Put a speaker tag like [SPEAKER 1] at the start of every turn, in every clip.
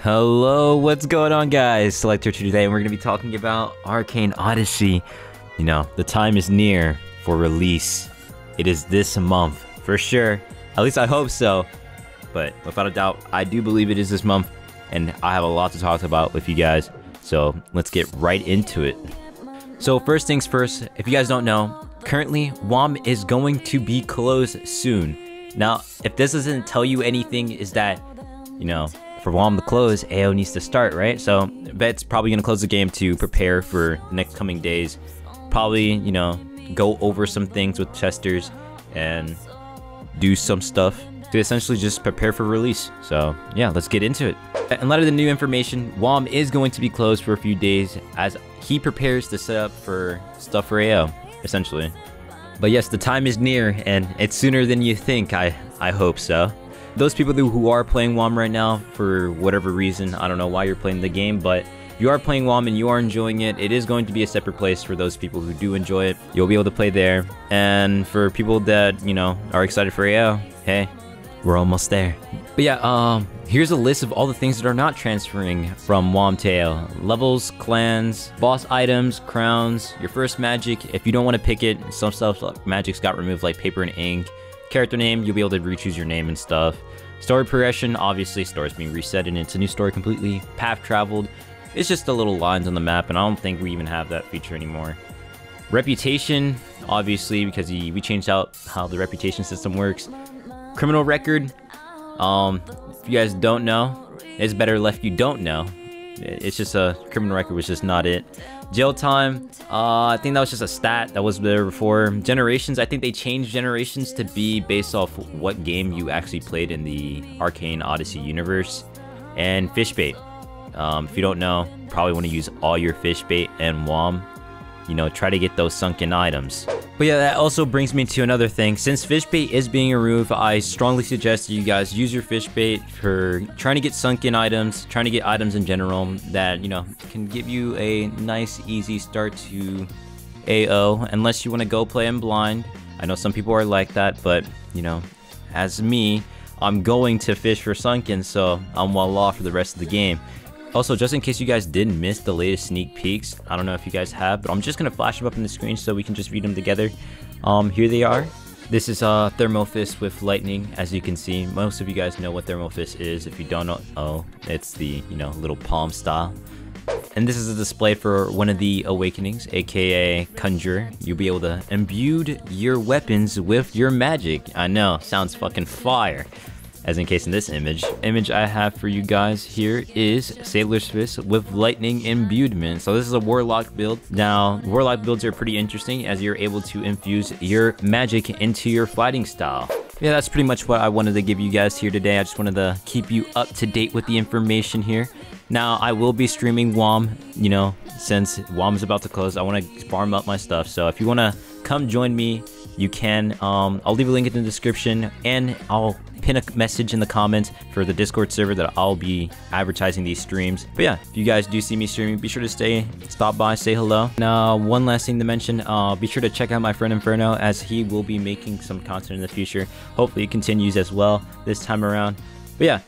[SPEAKER 1] Hello, what's going on, guys? Selector 2 today, and we're going to be talking about Arcane Odyssey. You know, the time is near for release. It is this month, for sure. At least I hope so. But without a doubt, I do believe it is this month, and I have a lot to talk about with you guys. So let's get right into it. So first things first, if you guys don't know, currently WOM is going to be closed soon. Now, if this doesn't tell you anything, is that, you know, for WOM to close, AO needs to start, right? So Vet's probably going to close the game to prepare for the next coming days. Probably, you know, go over some things with testers and do some stuff to essentially just prepare for release. So yeah, let's get into it. In light of the new information, WOM is going to be closed for a few days as he prepares to set up for stuff for AO, essentially. But yes, the time is near, and it's sooner than you think. I hope so. Those people who are playing WOM right now, for whatever reason, I don't know why you're playing the game, but if you are playing WOM and you are enjoying it, it is going to be a separate place for those people who do enjoy it. You'll be able to play there. And for people that, you know, are excited for AO, hey, we're almost there. But yeah, here's a list of all the things that are not transferring from WOM to AO. Levels, clans, boss items, crowns, your first magic. If you don't want to pick it, some stuff like magics got removed, like paper and ink. Character name, you'll be able to re-choose your name and stuff. Story progression, obviously story's being reset and it's a new story completely. Path traveled, it's just the little lines on the map, and I don't think we even have that feature anymore. Reputation, obviously, because we changed out how the reputation system works. Criminal record, if you guys don't know, it's better left you don't know. It's just a criminal record was just not it. Jail time, I think that was just a stat that was there before. Generations, I think they changed generations to be based off what game you actually played in the Arcane Odyssey universe. And fish bait, if you don't know, probably want to use all your fish bait and WOM. You know, try to get those sunken items. But yeah, that also brings me to another thing. Since fish bait is being removed, I strongly suggest that you guys use your fish bait for trying to get sunken items, trying to get items in general that, you know, can give you a nice, easy start to AO, unless you want to go play in blind. I know some people are like that, but, you know, as me, I'm going to fish for sunken, so I'm well off for the rest of the game. Also, just in case you guys did miss the latest sneak peeks, I don't know if you guys have, but I'm just going to flash them up on the screen so we can just read them together. Here they are. This is Thermal Fist with lightning. As you can see, most of you guys know what Thermal Fist is. If you don't know, it's the, you know, little palm style. And this is a display for one of the awakenings, aka Conjurer. You'll be able to imbue your weapons with your magic. I know, sounds fucking fire. As in case in this image I have for you guys here is Sailor's Fist with lightning imbuement. So this is a warlock build. Now, warlock builds are pretty interesting as you're able to infuse your magic into your fighting style. Yeah, that's pretty much what I wanted to give you guys here today. I just wanted to keep you up to date with the information here. Now, I will be streaming WOM, you know, since WOM is about to close. I want to farm up my stuff. So if you want to come join me, you can. I'll leave a link in the description, and I'll pin a message in the comments for the Discord server that I'll be advertising these streams. But yeah, if you guys do see me streaming, be sure to stop by, say hello. Now, one last thing to mention, be sure to check out my friend Inferno, as he will be making some content in the future. Hopefully it continues as well this time around. But yeah,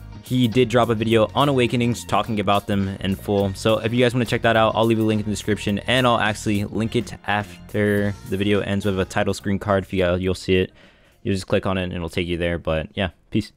[SPEAKER 1] he did drop a video on Awakenings talking about them in full. So if you guys want to check that out, I'll leave a link in the description, and I'll actually link it after the video ends with a title screen card. If you'll see it. You just click on it and it'll take you there. But yeah, peace.